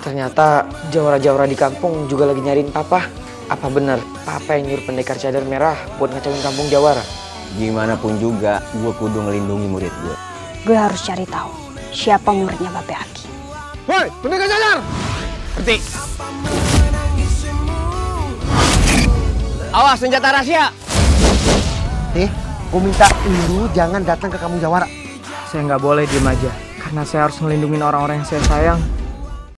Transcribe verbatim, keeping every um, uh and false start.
Ternyata jawara-jawara di kampung juga lagi nyariin papa. Apa benar papa yang nyuruh pendekar cadar merah buat ngacauin kampung Jawara? Gimana pun juga, gue kudu ngelindungi murid gue. Gue harus cari tahu siapa muridnya Bape Aki. Woi, pendekar cadar! Ngerti? Awas, senjata rahasia! Nih, gue minta lu jangan datang ke kampung Jawara. Saya nggak boleh diem aja, karena saya harus ngelindungin orang-orang yang saya sayang.